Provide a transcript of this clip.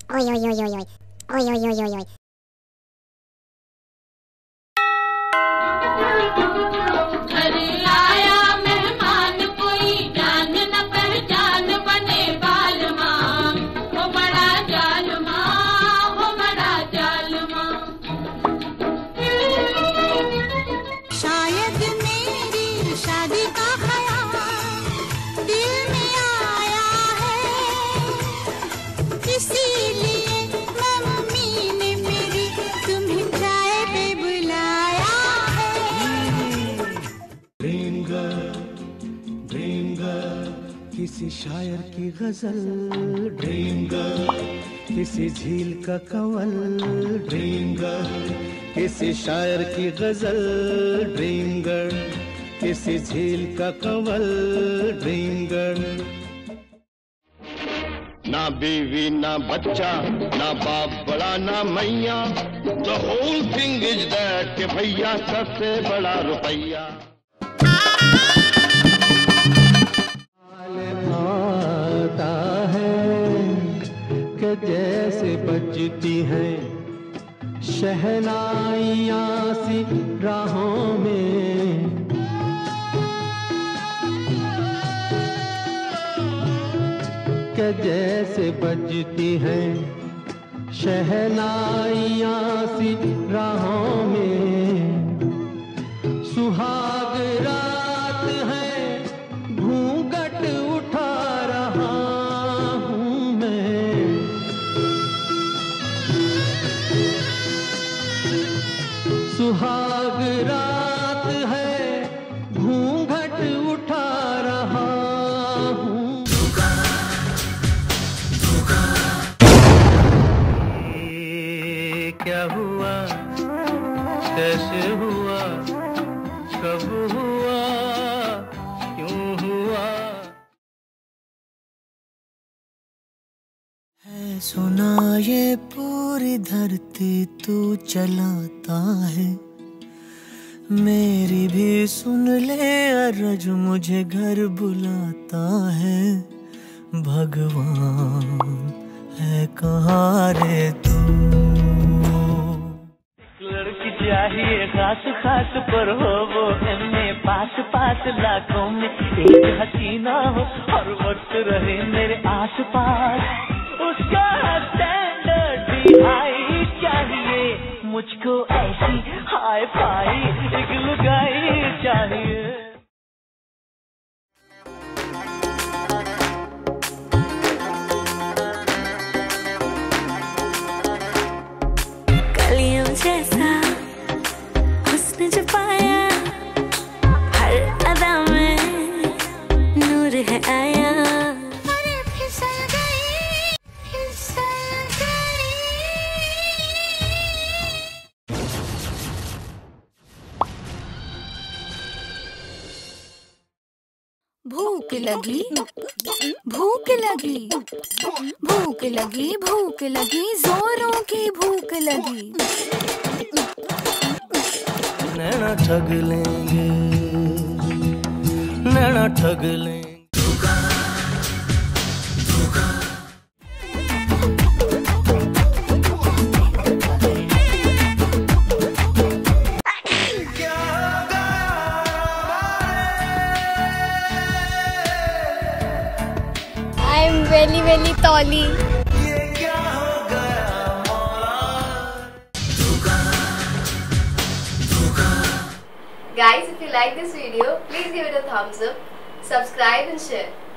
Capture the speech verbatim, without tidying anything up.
Oi, oi, oi, oi, oi. Oi, oi, oi, oi, oi. किसी शायर की गजल ड्रीम गर्ल, किसी झील का कंवल ड्रीम गर्ल, किसी शायर की गजल ड्रीम गर्ल, किसी झील का कंवल ड्रीम गर्ल। ना बीवी ना बच्चा ना बाप बड़ा ना मैया, the whole thing is that के भैया सबसे बड़ा रुपया। जैसे बजती हैं शहनाइयाँ सी राहों में, कि जैसे बजती हैं शहनाइयाँ सी राहों में। सुहाग रात है घूंघट उठा रहा हूँ मैं, सुहाग रात है घूंघट उठा रहा हूँ। धोखा धोखा क्या हुआ कैसे हुआ कब हुआ क्यों हुआ है सुना ये पूरी धरती तू चलाता है, मेरी भी सुन ले अरज मुझे घर बुलाता है। भगवान है कहाँ रे तू, लड़की चाहिए खास खास पर हो वो एमए पास पास, लाखों में एक हसीना हो हर वक्त रहे मेरे आस पास। उसका स्टैंडर्ड भी हाई चाहिए, मुझको ऐसी हाई फाई एक लुगाई चाहिए। कलियों जैसा हुस्न जो पाया, हर अदा में नूर है आया। भूख लगी भूख लगी भूख लगी भूख लगी जोरों की भूख लगी। नैना ठग लेंगे नैना ठग लेंगे। I'm very very tally. Guys, if you like this video, please give it a thumbs up, subscribe and share.